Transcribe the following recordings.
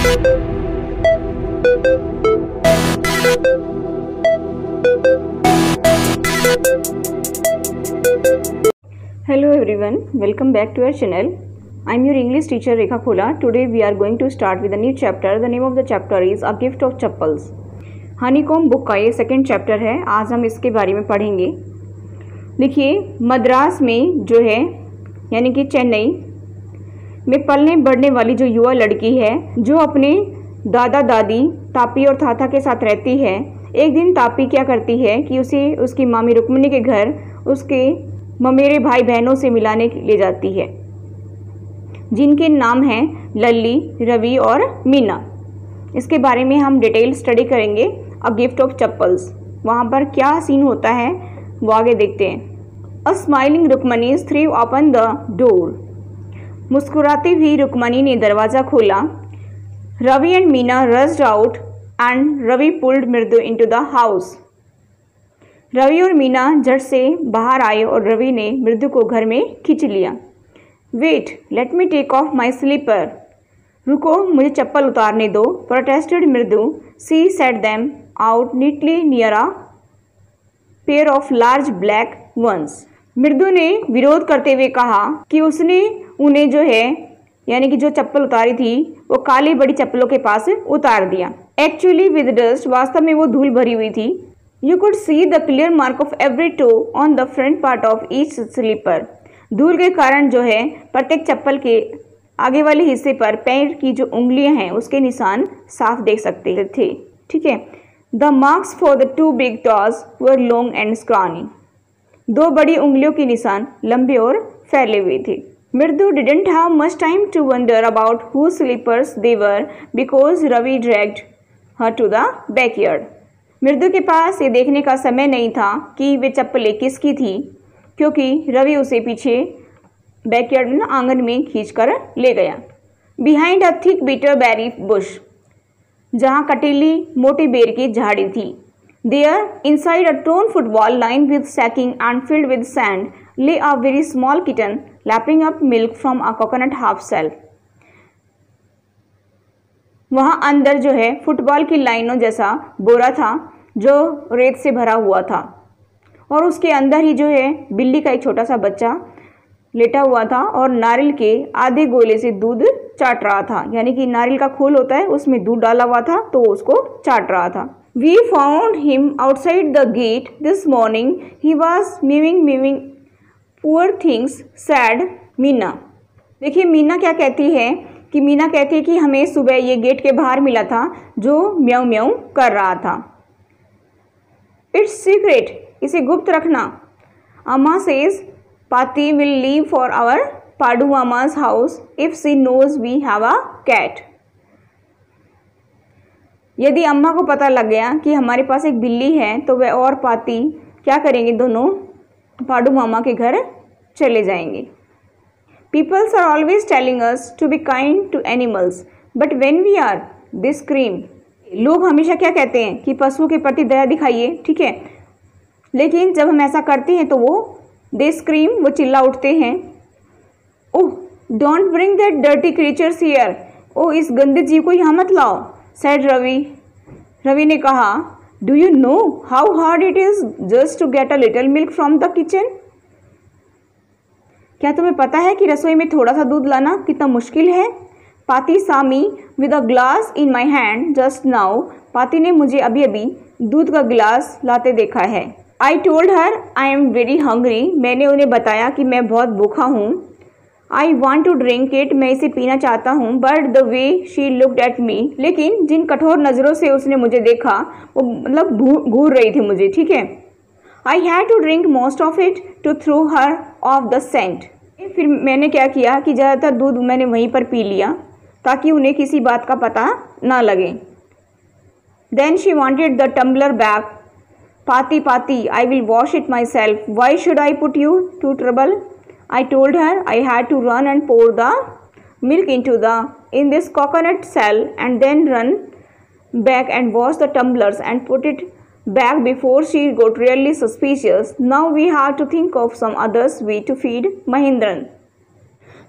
Hello everyone, welcome back to our channel. I am your English teacher Rekha Khola. Today we are going to start with a new chapter. The name of the chapter is A Gift of Chappals. Honeycomb book का ये second chapter है. आज हम इसके बारे में पढ़ेंगे. देखिए, मद्रास में जो है यानी कि चेन्नई में पलने बढ़ने वाली जो युवा लड़की है जो अपने दादा दादी तापी और थाथा के साथ रहती है. एक दिन तापी क्या करती है कि उसे उसकी मामी रुक्मिणी के घर उसके ममेरे भाई बहनों से मिलाने ले जाती है जिनके नाम हैं लल्ली, रवि और मीना. इसके बारे में हम डिटेल स्टडी करेंगे. अ गिफ्ट ऑफ चप्पल्स, वहाँ पर क्या सीन होता है वो आगे देखते हैं. A smiling Rukmani threw open the door. मुस्कुराती हुई रुक्मणी ने दरवाज़ा खोला. Ravi and Meena rushed out and Ravi pulled Mridu into the house. Ravi और मीना झट से बाहर आए और रवि ने मृदु को घर में खींच लिया. Wait, let me take off my slipper. रुको, मुझे चप्पल उतारने दो. Protested Mridu. She set them out neatly near a pair of large black ones. Mridu ने विरोध करते हुए कहा कि उसने उन्हें जो है यानी कि जो चप्पल उतारी थी वो काली बड़ी चप्पलों के पास उतार दिया. एक्चुअली विद डस्ट, वास्तव में वो धूल भरी हुई थी. You could see the clear mark of every toe on the front part of each slipper. धूल के कारण जो है प्रत्येक चप्पल के आगे वाले हिस्से पर पैर की जो उंगलियां हैं उसके निशान साफ देख सकते थे. ठीक है. The marks for the two big toes were long and scrawny. दो बड़ी उंगलियों के निशान लंबे और फैले हुए थे. मृदु didn't have much time to wonder about whose slippers they were because Ravi dragged her to the backyard. मृदु के पास ये देखने का समय नहीं था कि वे चप्पलें किसकी थी क्योंकि रवि उसे पीछे बैकयार्ड आंगन में खींचकर ले गया. Behind a thick bitter berry bush, जहाँ कटीली मोटी बेर की झाड़ी थी. There inside a torn football line with sacking and filled with sand lay a very small kitten lapping up milk from a coconut half shell. वहाँ अंदर जो है फुटबॉल की लाइनों जैसा बोरा था जो रेत से भरा हुआ था और उसके अंदर ही जो है बिल्ली का एक छोटा सा बच्चा लेटा हुआ था और नारियल के आधे गोले से दूध चाट रहा था. यानी कि नारियल का खोल होता है उसमें दूध डाला हुआ था तो उसको चाट रहा था. We found him outside the gate this morning. He was mewing poor things said Meena. देखिए मीना क्या कहती है कि मीना कहती है कि हमें सुबह ये गेट के बाहर मिला था जो म्याऊं म्याऊं कर रहा था. इट्स सीक्रेट, इसे गुप्त रखना. अम्मा सेज पाती will leave for our Padu मामा's house if she knows we have a cat. यदि अम्मा को पता लग गया कि हमारे पास एक बिल्ली है तो वह और पाती क्या करेंगे, दोनों पाडू मामा के घर चले जाएंगे. People are always telling us to be kind to animals, but when we are, they scream. लोग हमेशा क्या कहते हैं कि पशुओं के प्रति दया दिखाइए. ठीक है, लेकिन जब हम ऐसा करते हैं तो वो they scream, वो चिल्ला उठते हैं. ओह, don't bring that dirty creatures here. ओह, इस गंदे जीव को यहाँ मत लाओ. said रवि. रवि ने कहा, do you know how hard it is just to get a little milk from the kitchen? क्या तुम्हें पता है कि रसोई में थोड़ा सा दूध लाना कितना मुश्किल है. पाती saw me with a glass in my hand just now. पाती ने मुझे अभी अभी दूध का गिलास लाते देखा है. I told her I am very hungry. मैंने उन्हें बताया कि मैं बहुत भूखा हूँ. I want to drink it. मैं इसे पीना चाहता हूँ. But the way she looked at me. लेकिन जिन कठोर नज़रों से उसने मुझे देखा वो मतलब घूर रही थी मुझे. ठीक है. I had to drink most of it to throw her off the scent. फिर मैंने क्या किया कि ज़्यादातर दूध मैंने वहीं पर पी लिया ताकि उन्हें किसी बात का पता ना लगे. Then she wanted the tumbler back. Pati, I will wash it myself. Why should I put you to trouble? I told her I had to run and pour the milk in this coconut shell and then run back and wash the tumblers and put it back before she got really suspicious. Now we have to think of some others way to feed Mahindran.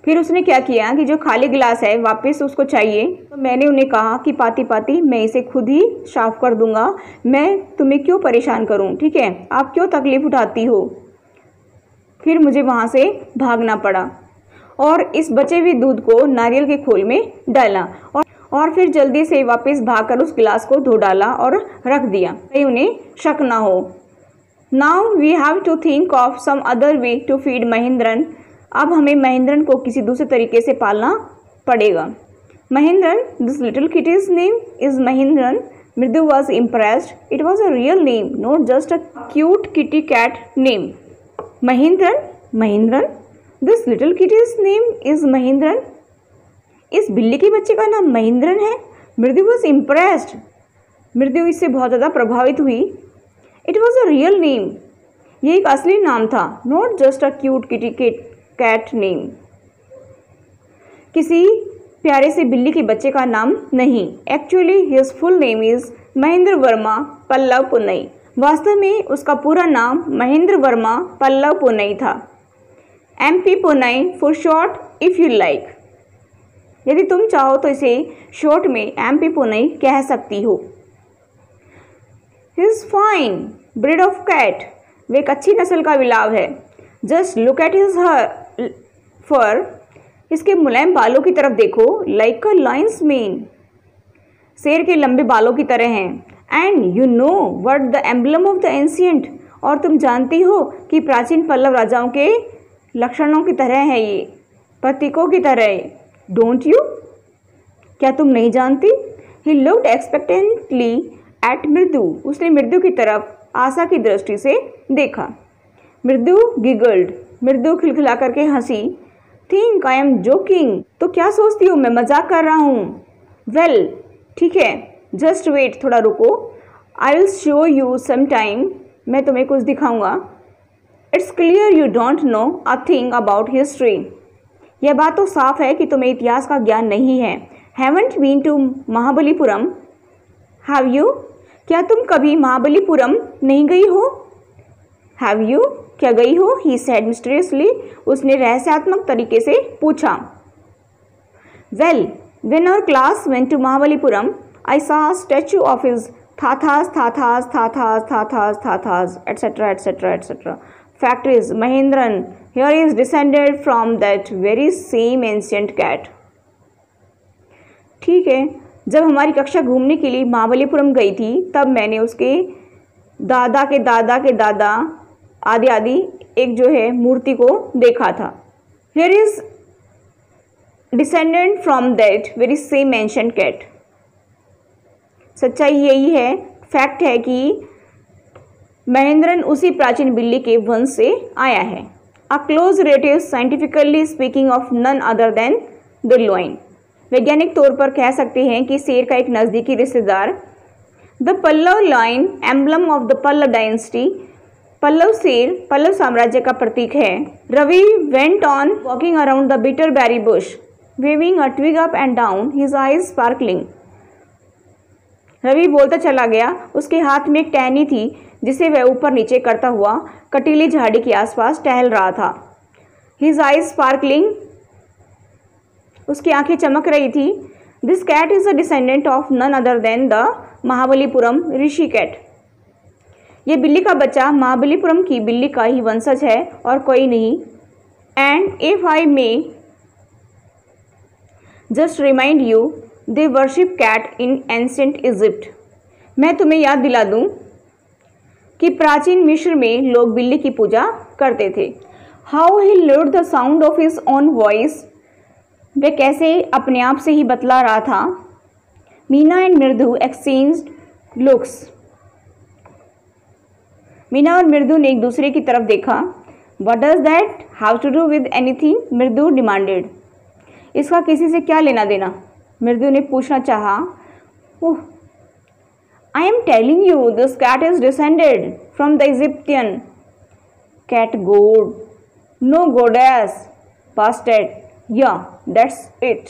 फिर उसने क्या किया कि जो खाली गिलास है वापस उसको चाहिए, तो मैंने उन्हें कहा कि पाती पाती मैं इसे खुद ही साफ कर दूंगा, मैं तुम्हें क्यों परेशान करूं, ठीक है, आप क्यों तकलीफ उठाती हो। फिर मुझे वहाँ से भागना पड़ा और इस बचे हुए दूध को नारियल के खोल में डाला और फिर जल्दी से वापस भागकर उस गिलास को धो डाला और रख दिया, कहीं उन्हें शक ना हो। Now we have to think of some other way to feed Mahendran. अब हमें महेंद्रन को किसी दूसरे तरीके से पालना पड़ेगा। Mahendran, this little kitty's name is Mahendran. Mridu was impressed, it was a real name, not just a cute kitty cat name. Mahendran, Mahendran, this little kitty's name is Mahendran. इस बिल्ली के बच्चे का नाम महेंद्रन है। मृदु वॉज इम्प्रेस्ड, मृदु इससे बहुत ज़्यादा प्रभावित हुई। It was a real name, ये एक असली नाम था, not just a cute kitty cat name, किसी प्यारे से बिल्ली के बच्चे का नाम नहीं। Actually his full name is Mahendra Varma Pallava Punai. वास्तव में उसका पूरा नाम महेंद्र वर्मा पल्लव पुनई था। MP Punai for short if you like. यदि तुम चाहो तो इसे शॉर्ट में MP पुनई कह सकती हो। He is fine breed of cat, वे एक अच्छी नस्ल का बिलाव है। Just look at his fur, इसके मुलायम बालों की तरफ देखो, लाइक अ लायंस मेन, शेर के लंबे बालों की तरह हैं। And you know what the emblem of the ancient, और तुम जानती हो कि प्राचीन पल्लव राजाओं के लक्षणों की तरह है, ये प्रतीकों की तरह। डोंट यू, क्या तुम नहीं जानती। ही लुक्ड एक्सपेक्टेंटली एट मृदु, उसने मृदु की तरफ आशा की दृष्टि से देखा। मृदु गिगल्ड, मृदु खिलखिला करके हंसी। थिंक आई एम जोकिंग, तो क्या सोचती हो मैं मजाक कर रहा हूँ। वेल, ठीक है, जस्ट वेट, थोड़ा रुको। I will show you some time, मैं तुम्हें कुछ दिखाऊंगा। It's clear you don't know a thing about history, यह बात तो साफ है कि तुम्हें इतिहास का ज्ञान नहीं है। Haven't been to Mahabalipuram, have you, क्या तुम कभी महाबलीपुरम नहीं गई हो। हैव यू, क्या गई हो। ही सेड मिस्टीरियसली, उसने रहस्यात्मक तरीके से पूछा। Well, when our class went to Mahabalipuram, I saw a statue of his thatha's thatha's thatha's thatha's thatha's etcetera etcetera etcetera. Fact is, Mahendran here is descended from that very same ancient cat. ठीक है, जब हमारी कक्षा घूमने के लिए महाबलीपुरम गई थी तब मैंने उसके दादा के दादा के दादा आदि आदि एक जो है मूर्ति को देखा था। Here is descended from that very same ancient cat. सच्चाई यही है, फैक्ट है कि महेंद्रन उसी प्राचीन बिल्ली के वंश से आया है। A close relative scientifically speaking of none other than the lion, वैज्ञानिक तौर पर कह सकते हैं कि शेर का एक नज़दीकी रिश्तेदार। The Pallava lion emblem of the Pallava dynasty, Pallava शेर पल्लव साम्राज्य का प्रतीक है। Ravi went on walking around the bitter berry bush waving a twig up and down, his eyes sparkling. Ravi बोलता चला गया, उसके हाथ में एक टहनी थी जिसे वह ऊपर नीचे करता हुआ कटीली झाड़ी के आसपास टहल रहा था। हिज आईज स्पार्कलिंग, उसकी आंखें चमक रही थी। This cat is a descendant of none other than the Mahabalipuram rishi cat, ये बिल्ली का बच्चा महाबलीपुरम की बिल्ली का ही वंशज है और कोई नहीं। And if I may just remind you, they worship cat in ancient Egypt, मैं तुम्हें याद दिला दूं कि प्राचीन मिस्र में लोग बिल्ली की पूजा करते थे। How he loved the sound of his own voice, वे कैसे अपने आप से ही बतला रहा था। Meena and Mridu exchanged looks, Meena और मृदु ने एक दूसरे की तरफ देखा। What does that have to do with anything, Mridu demanded, इसका किसी से क्या लेना देना, मृदु ने पूछना चाहा। ओह, I am telling you, this cat is descended from the Egyptian cat god. No goddess, bastard. Yeah, that's it.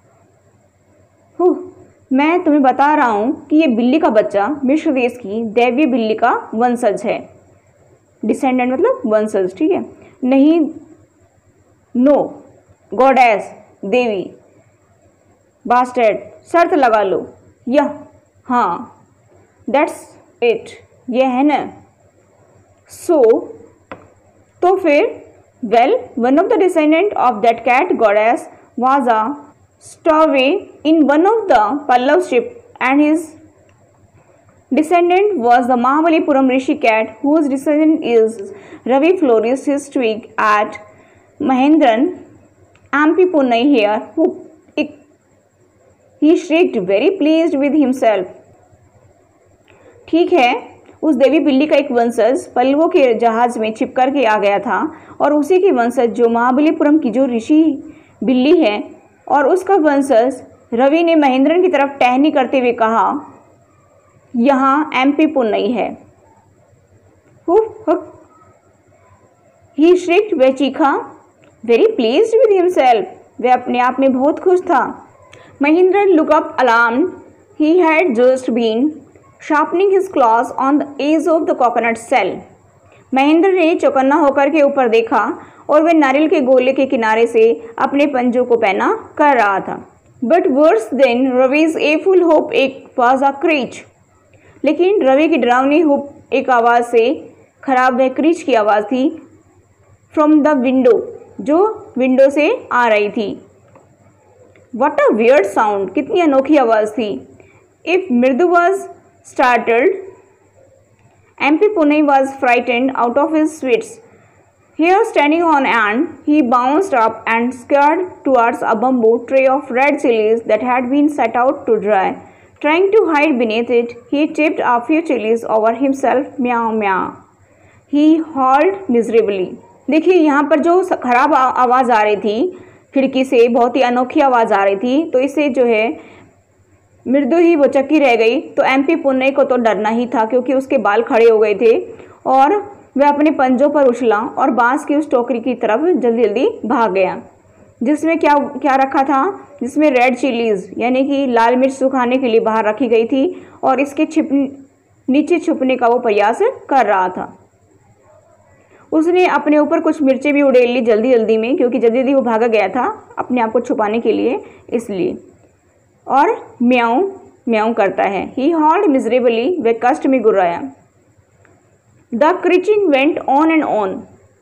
मैं तुम्हें बता रहा हूँ कि ये बिल्ली का बच्चा मिस्र देश की दैवीय बिल्ली का वंशज है। डिसेंडेंट मतलब वंशज, ठीक है। नहीं, नो गॉडेस देवी, बास्टर्ड शर्त लगा लो, यह, हाँ, दैट्स इट यह है ना, सो तो फिर, well one of the descendant of that cat goddess was a stowaway in one of the Pallav ship, and his descendant was the Mahabalipuram Rishi cat, whose descendant is Ravi flourished his twig at Mahendran, MP Pune here, who he shrieked, very pleased with himself. ठीक है, उस देवी बिल्ली का एक वंशज पल्लवों के जहाज में छिप कर के आ गया था और उसी के वंशज जो महाबलीपुरम की जो ऋषि बिल्ली है और उसका वंशज रवि ने महेंद्रन की तरफ टहनी करते हुए कहा, यहाँ MP पुन्नई है। ही श्रिक्ड, वह चीखा, वेरी प्लीज्ड विद हिमसेल्फ, वह अपने आप में बहुत खुश था। Mahendran look up alarmed, he had just been sharpening his claws on the edge of the coconut shell. Mahendra ने चौकन्ना होकर के ऊपर देखा और वह नारियल के गोले के किनारे से अपने पंजों को पैना कर रहा था। But worse than Ravi's a full hope एक वाज अ क्रीच, लेकिन रवि की डरावनी हुप एक आवाज़ से खराब वह क्रीच की आवाज़ थी, फ्रॉम द विंडो, जो विंडो से आ रही थी। व्हाट अ वियर्ड साउंड, कितनी अनोखी आवाज़ थी। If Mridu was startled, MP Pune was frightened out of his wits. Here, standing on end, he bounced up and scurried towards a bamboo tray of red chilies that had been set out to dry. Trying to hide beneath it, he tipped a few chilies over himself. Meow meow. He howled miserably. देखिए यहाँ पर जो खराब आवाज़ आ रही थी खिड़की से, बहुत ही अनोखी आवाज़ आ रही थी, तो इससे जो है मृदु ही वो चक्की रह गई। तो MP पुन्नई को तो डरना ही था क्योंकि उसके बाल खड़े हो गए थे और वह अपने पंजों पर उछला और बांस की उस टोकरी की तरफ जल्दी जल्दी भाग गया, जिसमें क्या क्या रखा था, जिसमें रेड चिलीज़ यानी कि लाल मिर्च सुखाने के लिए बाहर रखी गई थी और इसके नीचे छुपने का वो प्रयास कर रहा था। उसने अपने ऊपर कुछ मिर्चें भी उड़ेल ली जल्दी जल्दी में, क्योंकि जल्दी जल्दी वो भागा गया था अपने आप को छुपाने के लिए, इसलिए। और म्याऊं म्याऊं करता है। ही हॉल्ड मिजरेबली, वह कष्ट में गुर्राया। The creaking went on and on.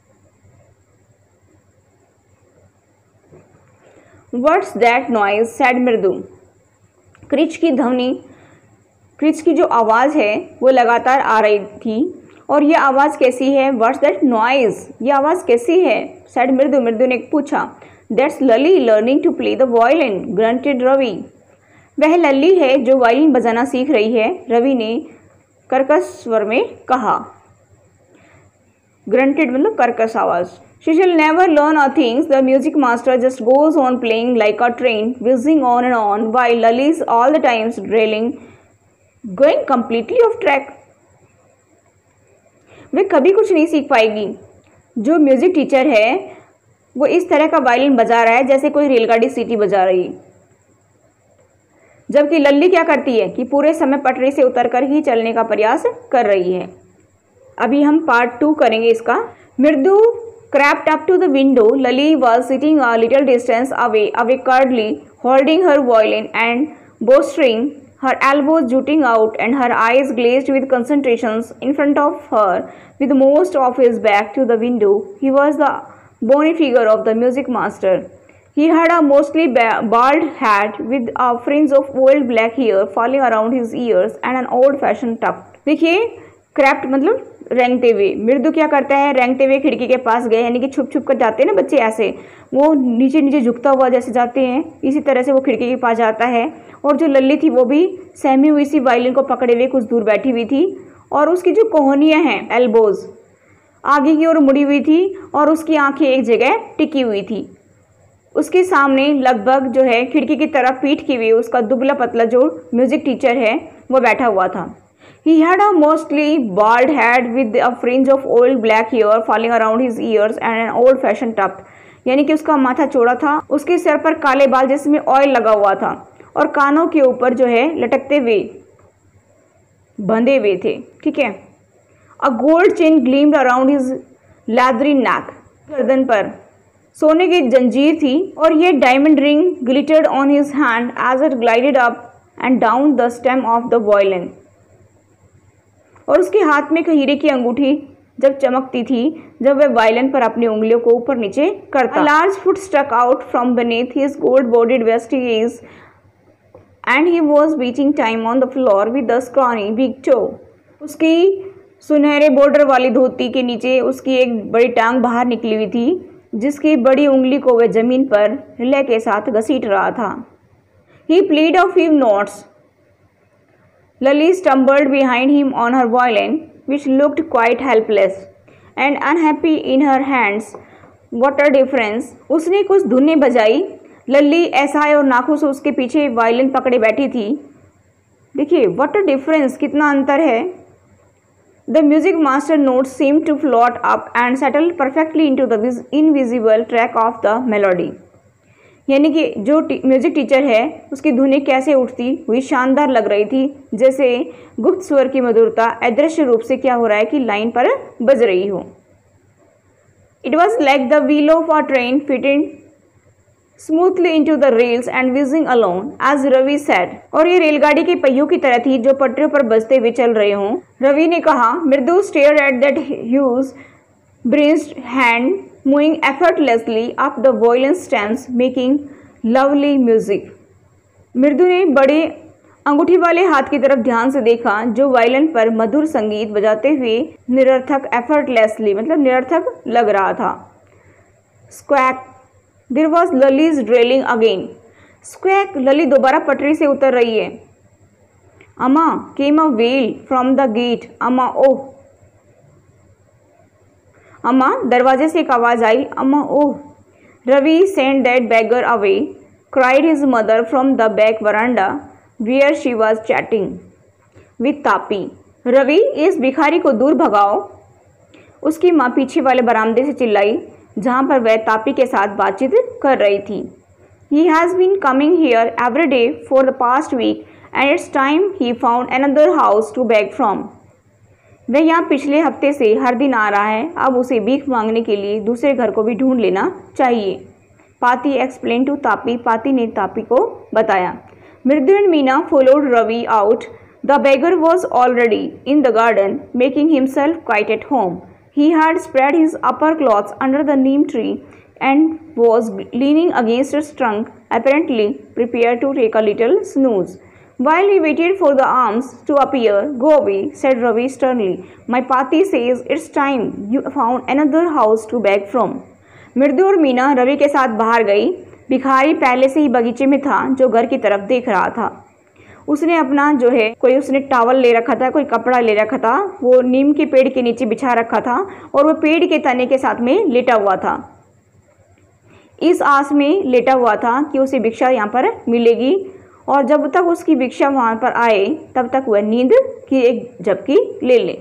What's that noise said Mridu. Creak की ध्वनि, क्रिच की जो आवाज़ है वो लगातार आ रही थी। और ये आवाज़ कैसी है? व्हाट्स दैट नॉइज, ये आवाज़ कैसी है? सैड मृदु, मृदु ने पूछा। That's Lalli learning to play the violin, grunted Ravi. वह लल्ली है जो वायलिन बजाना सीख रही है, रवि ने कर्कश स्वर में कहा। ग्रंटेड मतलब कर्कश आवाज़। She shall never learn a thing. The music master just goes on playing like a train, whizzing on and on, while Lali is all the time drilling, going completely off track. वह कभी कुछ नहीं सीख पाएगी। जो music teacher है वो इस तरह का वायलिन बजा रहा है जैसे कोई रेलगाड़ी सीटी बजा रही, जबकि लल्ली क्या करती है कि पूरे समय पटरी से उतरकर ही चलने का प्रयास कर रही है। अभी हम पार्ट 2 करेंगे इसका। मृदु crept up to the window. Lali was sitting a little distance away curtly, holding her violin and bowstring, her elbows jutting out and her eyes glazed with concentrations. In front of her, with most of his back to the window, he was the bony figure of the music master. He had a mostly bald hat with a fringe of old black hair falling around his ears and an old-fashioned tuft. देखिए, crept मतलब रेंगते हुए। मृदु क्या करता है? रेंगते हुए खिड़की के पास गए, यानी कि छुप छुप कर जाते हैं ना बच्चे, ऐसे वो नीचे नीचे झुकता हुआ जैसे जाते हैं, इसी तरह से वो खिड़की के पास जाता है। और जो लल्ली थी वो भी सहमी हुई सी वायलिन को पकड़े हुए कुछ दूर बैठी हुई थी और उसकी जो कोहनियाँ हैं, एल्बोज, आगे की ओर मुड़ी हुई थी और उसकी आंखें एक जगह टिकी हुई थी। उसके सामने लगभग जो है खिड़की की तरफ पीठ की हुई उसका दुबला पतला जो म्यूजिक टीचर है वो बैठा हुआ था। He had a mostly bald head with a fringe of old black hair falling around his ears and an old-fashioned tuft. यानी कि उसका माथा चौड़ा था, उसके सर पर काले बाल जिसमें ऑयल लगा हुआ था और कानों के ऊपर जो है लटकते हुए बंधे हुए थे। ठीक है। A gold chain gleamed around his leathery neck. गर्दन पर सोने की जंजीर थी और ये diamond ring glittered on his hand as it glided up and down the stem of the violin. और उसके हाथ में एक हीरे की अंगूठी जब चमकती थी जब वह वायलिन पर अपनी उंगलियों को ऊपर नीचे करता। A large foot stuck out from beneath his gold-bordered vesties and he was beating time on the floor with a scrawny big toe. उसकी सुनहरे बॉर्डर वाली धोती के नीचे उसकी एक बड़ी टांग बाहर निकली हुई थी जिसकी बड़ी उंगली को वह जमीन पर रिले के साथ घसीट रहा था। He played a few notes. Lily stumbled behind him on her violin, which looked quite helpless and unhappy in her hands. What a difference! उसने कुछ धुनें बजाई। लल्ली असहाय और नाखुश उसके पीछे वायलिन पकड़े बैठी थी। देखिए what a difference, कितना अंतर है। The music master notes seemed to float up and settle perfectly into the invisible track of the melody. यानी कि जो म्यूजिक टीचर है उसकी धुनें कैसे उठती हुई शानदार लग रही थी, जैसे गुप्त स्वर की मधुरता अदृश्य रूप से क्या हो रहा है कि लाइन पर बज रही हो। It was like the wheel of a train fitting smoothly into the rails and whizzing along, as Ravi said. और ये रेलगाड़ी के पहियों की तरह थी जो पटरियों पर बजते हुए चल रहे हों। रवि ने कहा। मृदु stared at that huge braced hand moving effortlessly up the violin stems, making lovely music. मृदु ने बड़े अंगूठी वाले हाथ की तरफ ध्यान से देखा जो वायलिन पर मधुर संगीत बजाते हुए निरर्थक effortlessly मतलब निरर्थक लग रहा था। Squawk! There was Lali's drilling again. Squawk! लली दोबारा पटरी से उतर रही है। Amma came a wail from the gate. Amma, oh! अम्मा, दरवाजे से एक आवाज़ आई। अम्मा, oh! Ravi sent that beggar away, cried his mother from the back veranda where she was chatting with Tapi. Ravi, इस भिखारी को दूर भगाओ, उसकी माँ पीछे वाले बरामदे से चिल्लाई जहाँ पर वह तापी के साथ बातचीत कर रही थी। He has been coming here every day for the past week and it's time he found another house to beg from. वह यहाँ पिछले हफ्ते से हर दिन आ रहा है, अब उसे भीख मांगने के लिए दूसरे घर को भी ढूंढ लेना चाहिए। पाती एक्सप्लेन टू तापी, पाती ने तापी को बताया। Mridu and Meena followed Ravi out. The beggar was already in the garden, making himself quite at home. He had spread his upper clothes under the neem tree and was leaning against its trunk, apparently prepared to take a little snooze. While he waited for the arms to appear, "Go away," said Ravi sternly. "My Pati says it's time you found another house to beg from." मृदु और मीना रवि के साथ बाहर गई। भिखारी पहले से ही बगीचे में था जो घर की तरफ देख रहा था। उसने अपना जो है कोई उसने टावल ले रखा था, कोई कपड़ा ले रखा था, वो नीम के पेड़ के नीचे बिछा रखा था और वो पेड़ के तने के साथ में लेटा हुआ था। इस आस में लेटा हुआ था कि उसे भिक्षा यहाँ पर मिलेगी और जब तक उसकी भिक्षा वहाँ पर आए तब तक वह नींद की एक झपकी ले ले।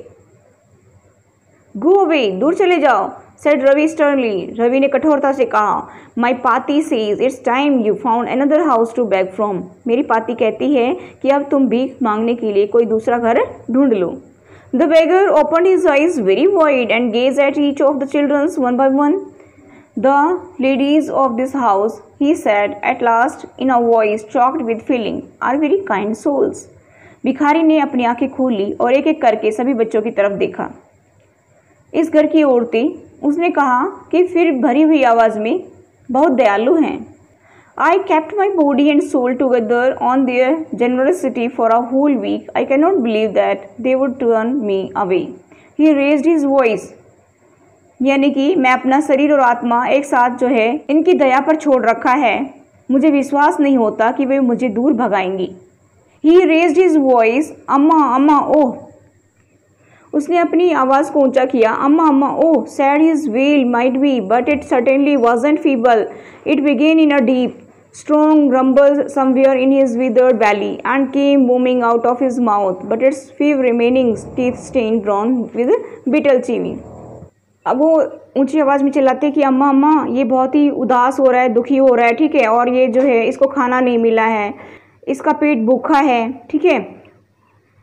गो अवे, दूर चले जाओ, सेड रवि स्टर्नली। रवि ने कठोरता से कहा। My paati says it's time you found another house to beg from. मेरी पाती कहती है कि अब तुम भीख मांगने के लिए कोई दूसरा घर ढूंढ लो। The beggar opened his eyes very wide and gazed at each of the children one by one. The ladies of this house, he said at last in a voice choked with feeling, are very kind souls. भिखारी ने अपनी आंखें खोल ली और एक एक करके सभी बच्चों की तरफ देखा। इस घर की औरतें, उसने कहा कि फिर भरी हुई आवाज़ में, बहुत दयालु हैं। I kept my body and soul together on their generosity for a whole week. I cannot believe that they would turn me away. He raised his voice. यानी कि मैं अपना शरीर और आत्मा एक साथ जो है इनकी दया पर छोड़ रखा है। मुझे विश्वास नहीं होता कि वे मुझे दूर भगाएंगी। He raised his voice. अम्मा अम्मा ओह। उसने अपनी आवाज़ को ऊंचा किया। अम्मा अम्मा ओह। Said his wail might be, but it certainly wasn't feeble. It began in a deep, strong rumble somewhere in his withered belly and came booming out of his mouth, but its few remaining teeth stained drawn with bitter chewing. अब वो ऊंची आवाज़ में चिल्लाते कि अम्मा अम्मा ये बहुत ही उदास हो रहा है, दुखी हो रहा है, ठीक है, और ये जो है इसको खाना नहीं मिला है, इसका पेट भूखा है, ठीक है,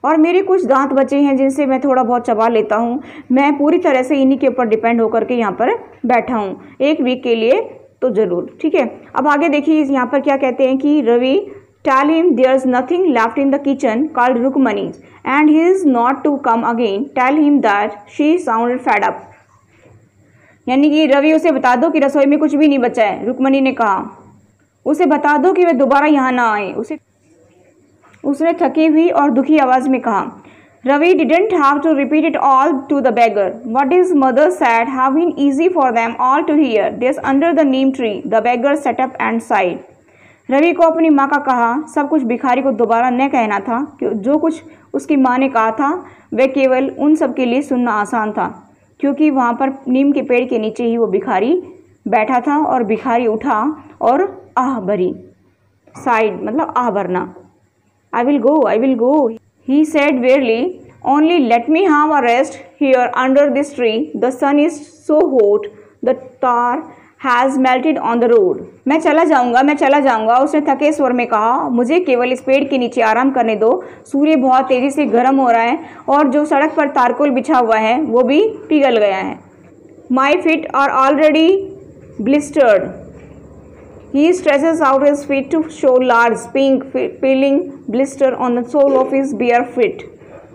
और मेरे कुछ दांत बचे हैं जिनसे मैं थोड़ा बहुत चबा लेता हूँ। मैं पूरी तरह से इन्हीं के ऊपर डिपेंड होकर के यहाँ पर बैठा हूँ, 1 वीक के लिए तो ज़रूर। ठीक है, अब आगे देखिए यहाँ पर क्या कहते हैं कि Ravi tell him there's nothing left in the kitchen called Rukmani and he is not to come again. Tell him that she sounded fed up. यानी कि रवि उसे बता दो कि रसोई में कुछ भी नहीं बचा है। रुक्मणी ने कहा उसे बता दो कि वे दोबारा यहाँ ना आए। उसने थकी हुई और दुखी आवाज़ में कहा। Ravi didn't have to repeat it all to the beggar. What his mother said have been easy for them all to hear. This under the neem tree. The beggar sat up and sighed. Ravi को अपनी माँ का कहा सब कुछ भिखारी को दोबारा न कहना था। जो कुछ उसकी माँ ने कहा था वह केवल उन सब के लिए सुनना आसान था, क्योंकि वहाँ पर नीम के पेड़ के नीचे ही वो भिखारी बैठा था। और भिखारी उठा और आह भरी, साइड मतलब आह भरना। I will go he said wearily, only let me have a rest here under this tree, the sun is so hot, the tar has melted on the road. मैं चला जाऊंगा, उसने थके स्वर में कहा। मुझे केवल इस पेड़ के नीचे आराम करने दो, सूर्य बहुत तेज़ी से गर्म हो रहा है और जो सड़क पर तारकोल बिछा हुआ है वो भी पिघल गया है। My feet are already blistered. He stretches out his feet to show large pink peeling blister on the sole of his bare feet.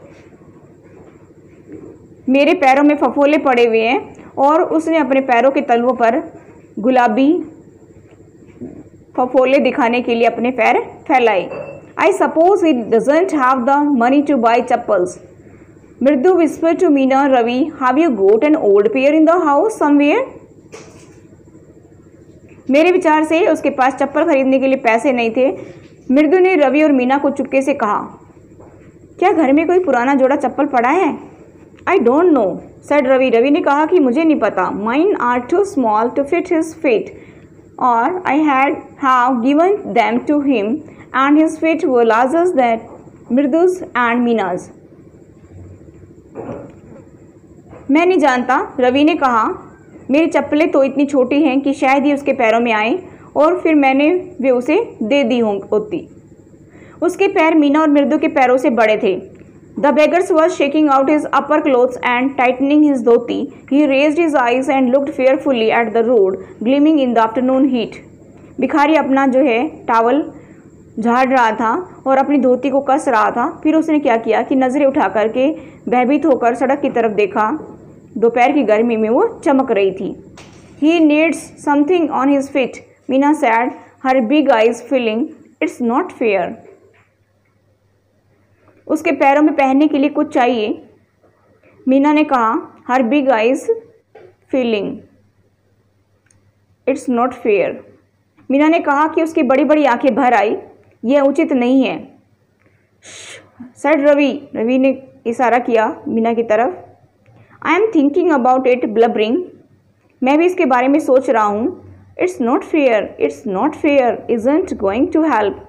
मेरे पैरों में फफोले पड़े हुए हैं। और उसने अपने पैरों के तलवों पर गुलाबी फफोले दिखाने के लिए अपने पैर फैलाए। I suppose he doesn't have the money to buy chappals. Mridu whisper to Meena, Ravi have you got an old pair in the house somewhere. मेरे विचार से उसके पास चप्पल खरीदने के लिए पैसे नहीं थे। मृदु ने रवि और मीना को चुपके से कहा, क्या घर में कोई पुराना जोड़ा चप्पल पड़ा है? I don't know said Ravi. Ravi ने कहा कि मुझे नहीं पता। Mine are too small to fit his feet और I have given them to him and his feet were larger than Mridu's and Meena's. मैं नहीं जानता, रवि ने कहा। मेरी चप्पलें तो इतनी छोटी हैं कि शायद ही उसके पैरों में आए और फिर मैंने वे उसे दे दी होती। उसके पैर मीना और मृदु के पैरों से बड़े थे। The beggar was shaking out his upper clothes and tightening his dhoti. He raised his eyes and looked fearfully at the road, gleaming in the afternoon heat. भिखारी अपना जो है टावल झाड़ रहा था और अपनी धोती को कस रहा था। फिर उसने क्या किया कि नज़रें उठा करके भयभीत होकर सड़क की तरफ देखा। दोपहर की गर्मी में वो चमक रही थी। He needs something on his feet, Meena said, her big eyes filling. It's not fair. उसके पैरों में पहनने के लिए कुछ चाहिए, मीना ने कहा। Her big eyes filling, it's not fair. Meena ने कहा कि उसकी बड़ी बड़ी आंखें भर आई, यह उचित नहीं है। सेड रवि। रवि ने इशारा किया मीना की तरफ। I am thinking about it blubbering, मैं भी इसके बारे में सोच रहा हूँ। It's not fair, isn't going to help,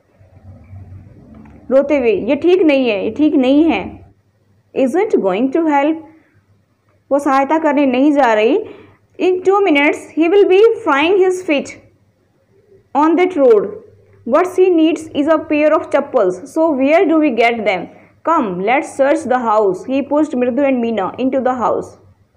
रोते हुए, ये ठीक नहीं है। इजंट गोइंग टू हेल्प, वो सहायता करने नहीं जा रही। In 2 minutes he will be frying his feet on that road. What she needs is a pair of chappals, so where do we get them? Come let's search the house. He pushed Mridu and Meena into the house.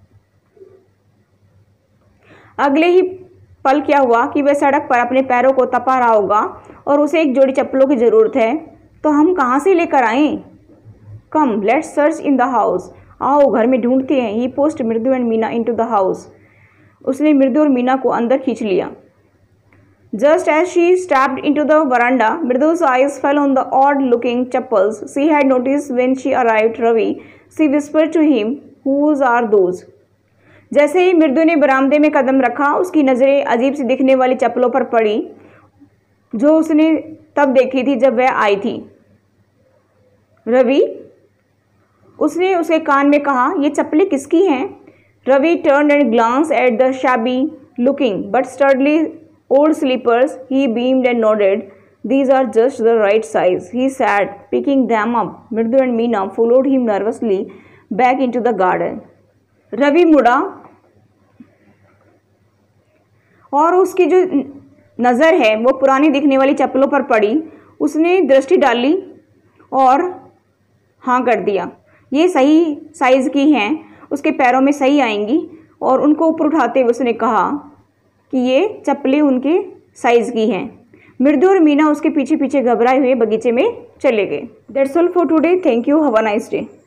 अगले ही पल क्या हुआ कि वह सड़क पर अपने पैरों को तपा रहा होगा और उसे एक जोड़ी चप्पलों की ज़रूरत है, तो हम कहाँ से लेकर आएं? Come let's search in the house, आओ घर में ढूंढते हैं। He pushed Mridu and Meena into the house. उसने मृदु और मीना को अंदर खींच लिया। Just as she stepped into the verandah, Mridu's eyes fell on the odd-looking chappals she had noticed when she arrived. Ravi, she whispered to him, whose are those? जैसे ही मृदु ने बरामदे में कदम रखा, उसकी नज़रें अजीब सी दिखने वाली चप्पलों पर पड़ी जो उसने तब देखी थी जब वह आई थी। रवि, उसने उसके कान में कहा, ये चप्पलें किसकी हैं? Ravi turned and glanced at the shabby looking but sturdily old slippers. He beamed and nodded. These are just the right size, he said, picking them up. Mridu and Meena followed him nervously back into the garden. Ravi मुड़ा और उसकी जो नज़र है वो पुरानी दिखने वाली चप्पलों पर पड़ी। उसने दृष्टि डाली और हाँ कर दिया। ये सही साइज़ की हैं, उसके पैरों में सही आएंगी। और उनको ऊपर उठाते हुए उसने कहा कि ये चप्पलें उनके साइज़ की हैं। मृदु और मीना उसके पीछे पीछे घबराए हुए बगीचे में चले गए। That's all for today. Thank you. Have a nice day.